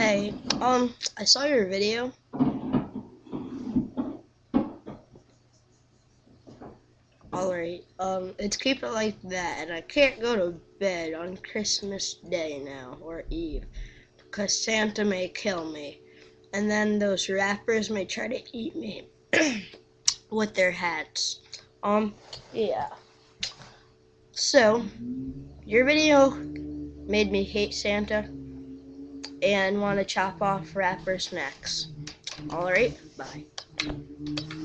Hey, I saw your video. Alright, it's Keep It Like That, and I can't go to bed on Christmas Day now, or Eve, because Santa may kill me, and then those rappers may try to eat me with their hats. Yeah. So, your video made me hate Santa and want to chop off rappers' necks. Alright, bye.